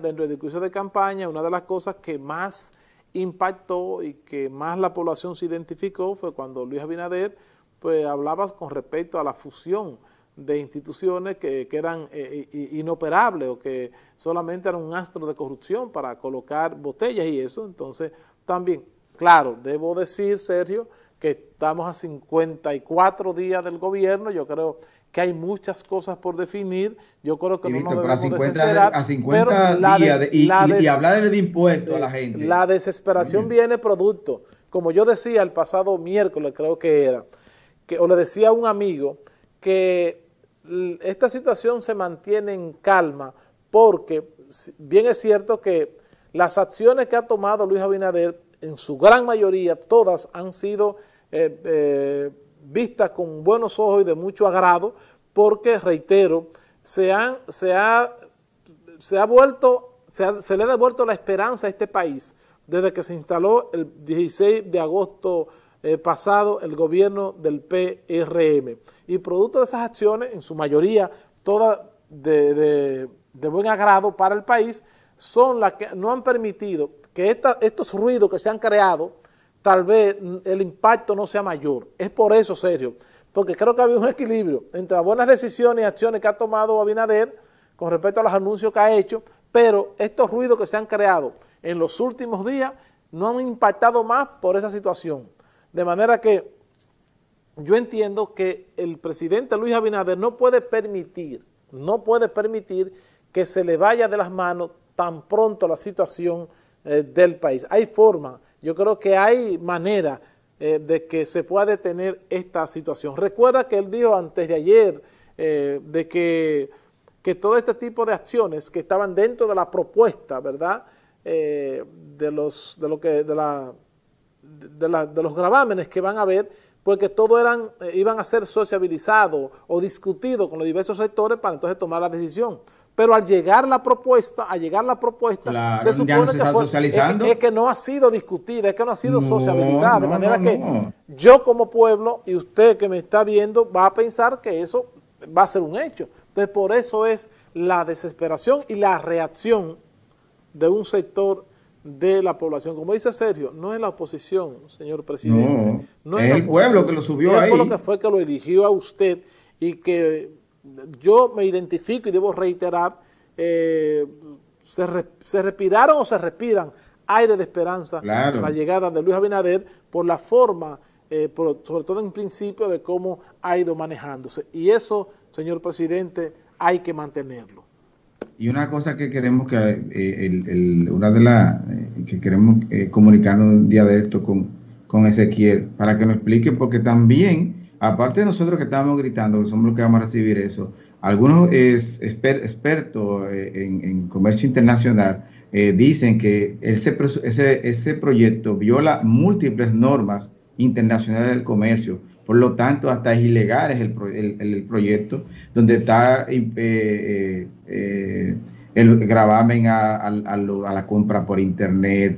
dentro del discurso de campaña, una de las cosas que más impactó y que más la población se identificó fue cuando Luis Abinader pues hablaba con respecto a la fusión de instituciones que eran inoperables o que solamente eran un astro de corrupción para colocar botellas y eso. Entonces también, claro, debo decir, Sergio, que estamos a 54 días del gobierno. Yo creo que hay muchas cosas por definir. Yo creo que Y no nos Víctor, pero debemos desesperar. a Pero 50 días y hablar de impuestos a la la gente. desesperación Oye, viene producto, como yo decía el pasado miércoles, creo que era, o le decía a un amigo, que esta situación se mantiene en calma porque bien es cierto que las acciones que ha tomado Luis Abinader, en su gran mayoría, todas han sido vistas con buenos ojos y de mucho agrado, porque, reitero, se le ha devuelto la esperanza a este país desde que se instaló el 16 de agosto pasado el gobierno del PRM. Y producto de esas acciones, en su mayoría, todas de buen agrado para el país, son las que no han permitido que estos ruidos que se han creado, tal vez el impacto no sea mayor. Es por eso, Sergio, porque creo que ha habido un equilibrio entre las buenas decisiones y acciones que ha tomado Abinader con respecto a los anuncios que ha hecho, pero estos ruidos que se han creado en los últimos días no han impactado más por esa situación. De manera que yo entiendo que el presidente Luis Abinader no puede permitir que se le vaya de las manos tan pronto la situación del país. Hay forma, yo creo que hay manera de que se pueda detener esta situación. Recuerda que él dijo antes de ayer de que todo este tipo de acciones que estaban dentro de la propuesta, ¿verdad?, de los gravámenes que van a haber, porque todo iban a ser sociabilizados o discutidos con los diversos sectores para entonces tomar la decisión. Pero al llegar la propuesta, claro, se ya no supone se está socializando. es que no ha sido discutida, es que no ha sido sociabilizada, de manera que No. yo como pueblo y usted que me está viendo va a pensar que eso va a ser un hecho. Entonces por eso es la desesperación y la reacción de un sector de la población. Como dice Sergio, no es la oposición, señor presidente, No, no es es la el pueblo que oposición, lo es subió el pueblo que ahí. fue que lo eligió a usted y que yo me identifico y debo reiterar, se respiraron o se respiran aire de esperanza con la Claro. llegada de Luis Abinader por la forma, sobre todo en principio, de cómo ha ido manejándose. Y eso, señor presidente, hay que mantenerlo. Y una cosa que queremos una de las que queremos comunicarnos un día de esto con Ezequiel, para que nos explique, porque también, aparte de nosotros que estamos gritando, que somos los que vamos a recibir eso, algunos expertos en comercio internacional dicen que ese proyecto viola múltiples normas internacionales del comercio. Por lo tanto, hasta es ilegal es el proyecto, donde está el gravamen a la compra por internet,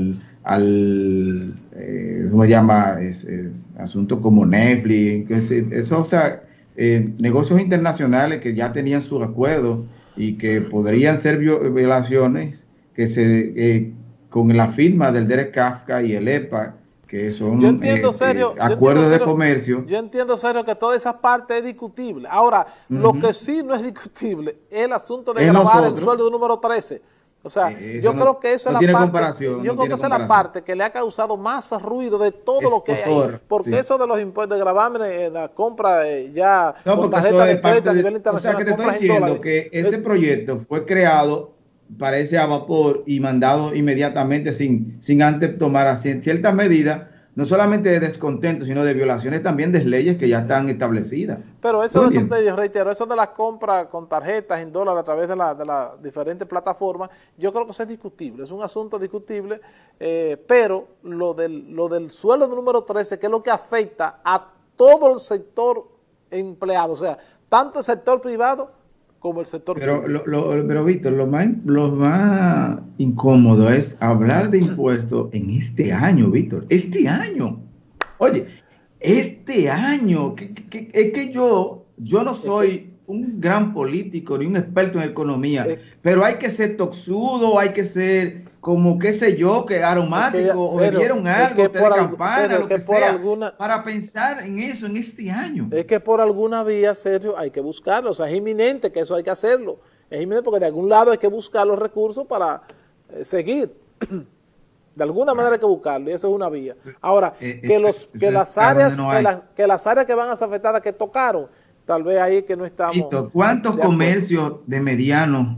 ¿cómo se llama? Asuntos como Netflix, eso, o sea, negocios internacionales que ya tenían sus acuerdos y que podrían ser violaciones con la firma del Derek Kafka y el EPA, que son acuerdos de comercio. Yo entiendo, Sergio, que toda esa parte es discutible. Ahora, lo que sí no es discutible es el asunto de grabar el sueldo número 13. O sea, yo creo que eso es la parte, yo creo que esa es la parte que le ha causado más ruido de todo lo que hay ahí, porque eso de los impuestos de gravamen, la compra ya con tarjeta de crédito a nivel internacional. O sea, que te estoy diciendo que ese proyecto fue creado, parece a vapor y mandado inmediatamente sin antes tomar ciertas medidas, no solamente de descontento, sino de violaciones también de leyes que ya están establecidas. Pero eso yo reitero, eso de la compra con tarjetas en dólares a través de las diferentes plataformas, yo creo que eso es discutible, es un asunto discutible, pero lo del sueldo número 13, que es lo que afecta a todo el sector empleado, o sea, tanto el sector privado como el sector público. Pero Víctor, lo más incómodo es hablar de impuestos en este año, Víctor. Este año. Oye, este año. Es que yo no soy un gran político ni un experto en economía, pero hay que ser toxudo, hay que ser como qué sé yo, que aromático, o le dieron algo, de campana, lo que sea, para pensar en eso en este año. Es que por alguna vía, Sergio, hay que buscarlo, o sea, es inminente que eso hay que hacerlo, es inminente porque de algún lado hay que buscar los recursos para seguir. De alguna manera hay que buscarlo y esa es una vía. Ahora, que las áreas que van a ser afectadas, que tocaron, tal vez ahí que no estamos. ¿Cuántos comercios de mediano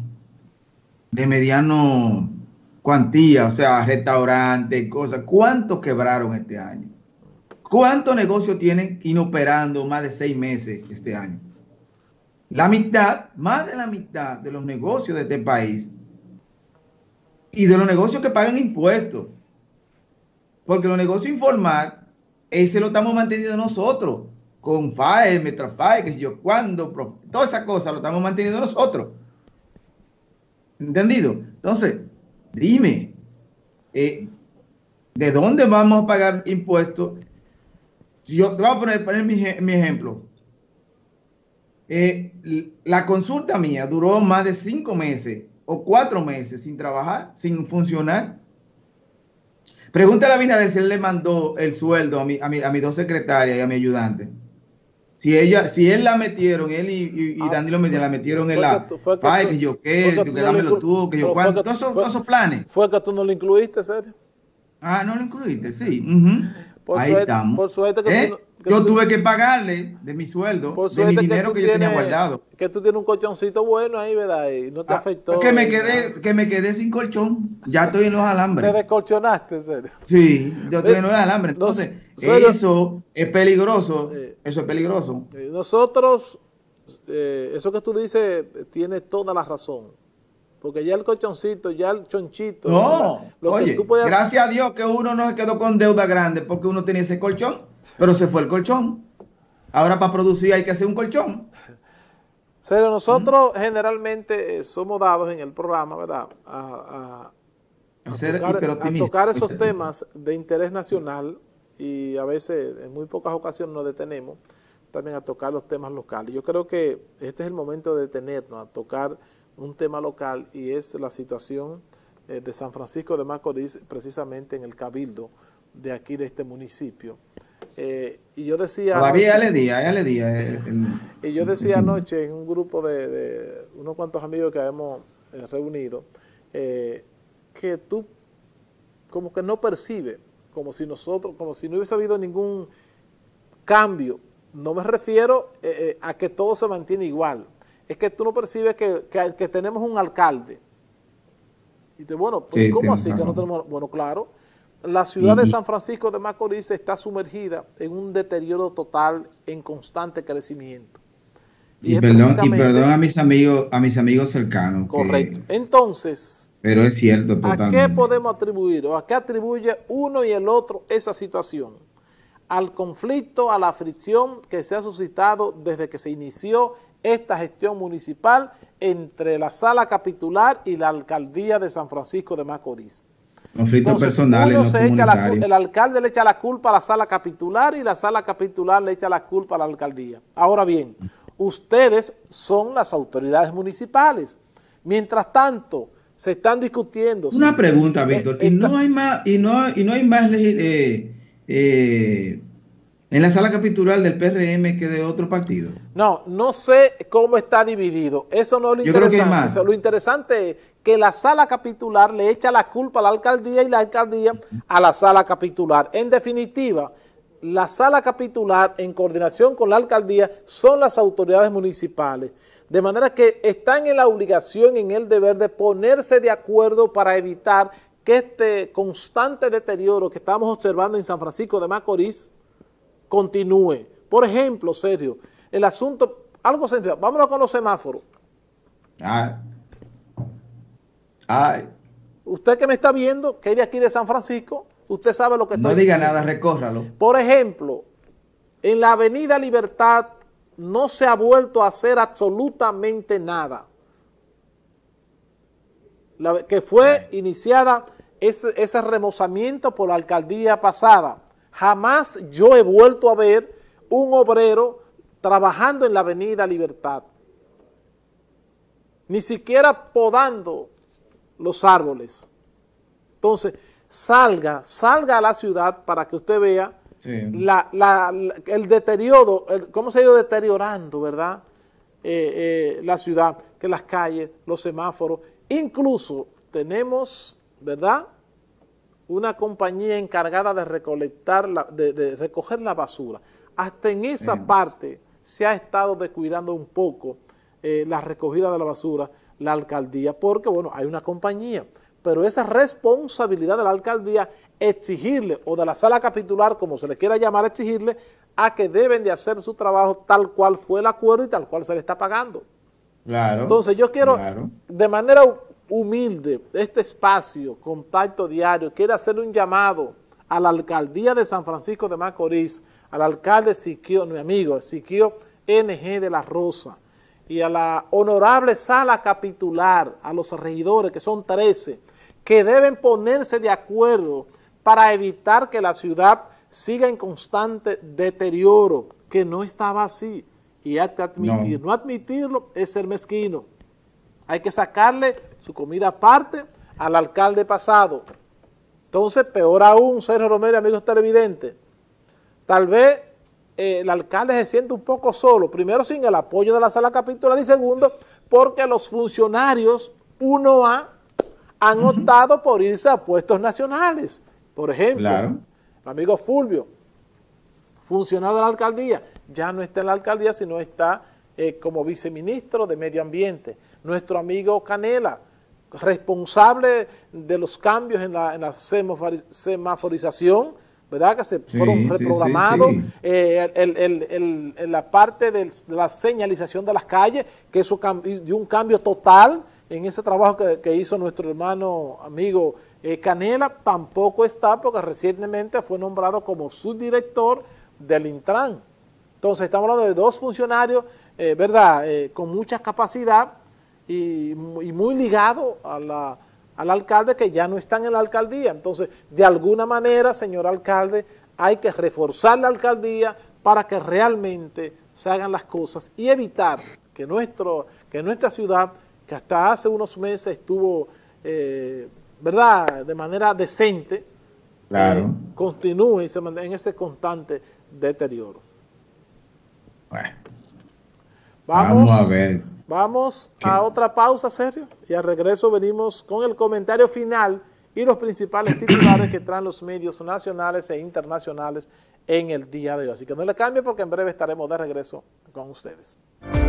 cuantía, o sea, restaurantes, cosas, cuántos quebraron este año? ¿Cuántos negocios tienen inoperando más de 6 meses este año? La mitad, más de la mitad de los negocios de este país y de los negocios que pagan impuestos, porque los negocios informales, ese lo estamos manteniendo nosotros, con FAE, Metrafae, que yo cuando, todas esas cosas lo estamos manteniendo nosotros. ¿Entendido? Entonces, dime, ¿de dónde vamos a pagar impuestos? Si yo te voy a poner mi ejemplo. La consulta mía duró más de 5 meses o 4 meses sin trabajar, sin funcionar. Pregúntale a Abinader si él le mandó el sueldo a mis 2 secretarias y a mi ayudante. Si él la metieron, él y Danilo Medina la metieron en la que dámelo tú, que yo cuánto, todos esos planes. Fue que tú no lo incluiste, Sergio. Ah, no lo incluiste, sí. Ahí suerte, estamos. Por suerte que yo tuve que pagarle de mi sueldo, de mi dinero que yo tenía guardado. Que tú tienes un colchoncito bueno ahí, ¿verdad? Y no te afectó. Que me quedé sin colchón. Ya estoy en los alambres. ¿Te descolchonaste, en serio? Sí, yo estoy en los alambres. Entonces, eso es peligroso. Eso es peligroso. Nosotros, eso que tú dices, tiene toda la razón. Porque ya el colchoncito, ya el chonchito. No, oye, gracias a Dios que uno no se quedó con deuda grande porque uno tenía ese colchón, pero se fue el colchón. Ahora para producir hay que hacer un colchón. Sergio, nosotros generalmente somos dados en el programa, ¿verdad? A tocar esos temas de interés nacional y a veces, en muy pocas ocasiones nos detenemos también a tocar los temas locales. Yo creo que este es el momento de detenernos a tocar un tema local y es la situación de San Francisco de Macorís, precisamente en el cabildo de aquí de este municipio. Y yo decía... Todavía ya le di. Y yo decía anoche en un grupo de unos cuantos amigos que hemos reunido, que tú como que no percibes, como si no hubiese habido ningún cambio. No me refiero a que todo se mantiene igual. Es que tú no percibes que tenemos un alcalde. Y te bueno, pues, sí, ¿cómo así que no tenemos? Bueno, claro, la ciudad de San Francisco de Macorís está sumergida en un deterioro total, en constante crecimiento. Y perdón a mis amigos cercanos. Correcto. Entonces, pero es cierto totalmente. ¿A qué podemos atribuir o a qué atribuye uno y el otro esa situación? Al conflicto, a la fricción que se ha suscitado desde que se inició esta gestión municipal entre la sala capitular y la alcaldía de San Francisco de Macorís. Conflictos personales, no comunitarios. El alcalde le echa la culpa a la sala capitular y la sala capitular le echa la culpa a la alcaldía. Ahora bien, ustedes son las autoridades municipales. Mientras tanto, se están discutiendo. Una pregunta, Víctor. ¿Y no hay más en la sala capitular del PRM que de otro partido? No sé cómo está dividido. Eso no es lo interesante. Yo creo que hay más. Lo interesante es que la sala capitular le echa la culpa a la alcaldía y la alcaldía a la sala capitular. En definitiva, la sala capitular en coordinación con la alcaldía son las autoridades municipales. De manera que están en la obligación, en el deber de ponerse de acuerdo para evitar que este constante deterioro que estamos observando en San Francisco de Macorís continúe. Por ejemplo, Sergio, el asunto, algo sencillo, vámonos con los semáforos. Usted que me está viendo, que es de aquí de San Francisco, usted sabe lo que estoy diciendo. No diga nada, recórralo. Por ejemplo, en la Avenida Libertad no se ha vuelto a hacer absolutamente nada. Que fue iniciada ese remozamiento por la alcaldía pasada. Jamás yo he vuelto a ver un obrero trabajando en la Avenida Libertad. ni siquiera podando los árboles. Entonces, salga a la ciudad para que usted vea el deterioro, cómo se ha ido deteriorando, ¿verdad? La ciudad, que las calles, los semáforos, incluso tenemos, ¿verdad?, una compañía encargada de recolectar, de recoger la basura. Hasta en esa parte se ha estado descuidando un poco la recogida de la basura, la alcaldía, porque, bueno, hay una compañía, pero esa responsabilidad de la alcaldía exigirle, o de la sala capitular, como se le quiera llamar, exigirle a que deben de hacer su trabajo tal cual fue el acuerdo y tal cual se le está pagando. Claro. Entonces yo quiero, de manera humilde, este espacio, Contacto Diario, quiero hacer un llamado a la alcaldía de San Francisco de Macorís, al alcalde Siquio, mi amigo, Siquio NG de la Rosa, y a la honorable sala capitular, a los regidores, que son 13, que deben ponerse de acuerdo para evitar que la ciudad siga en constante deterioro, que no estaba así, y hay que admitir, no admitirlo es ser mezquino. Hay que sacarle su comida aparte al alcalde pasado. Entonces, peor aún, Sergio Romero, amigos televidentes, tal vez el alcalde se siente un poco solo, primero sin el apoyo de la sala capitular y segundo, porque los funcionarios 1A han optado por irse a puestos nacionales. Por ejemplo, el amigo Fulvio, funcionario de la alcaldía, ya no está en la alcaldía, sino está como viceministro de Medio Ambiente. Nuestro amigo Canela, responsable de los cambios en la semaforización, ¿verdad?, que se fueron reprogramados, en la parte de la señalización de las calles, que eso dio un cambio total en ese trabajo que hizo nuestro hermano amigo Canela. Tampoco está, porque recientemente fue nombrado como subdirector del Intran. Entonces estamos hablando de dos funcionarios, ¿verdad?, con mucha capacidad y muy ligados al alcalde, que ya no están en la alcaldía. Entonces, de alguna manera, señor alcalde, hay que reforzar la alcaldía para que realmente se hagan las cosas y evitar que nuestra ciudad, que hasta hace unos meses estuvo, ¿verdad?, de manera decente, continúe en ese constante deterioro. Bueno, vamos a ver. Vamos a otra pausa, Sergio, y al regreso venimos con el comentario final y los principales titulares que traen los medios nacionales e internacionales en el día de hoy. Así que no le cambie, porque en breve estaremos de regreso con ustedes.